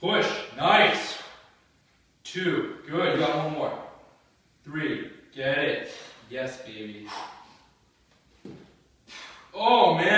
Push. Nice. 2. Good. You got one more. 3. Get it. Yes, baby. Oh, man.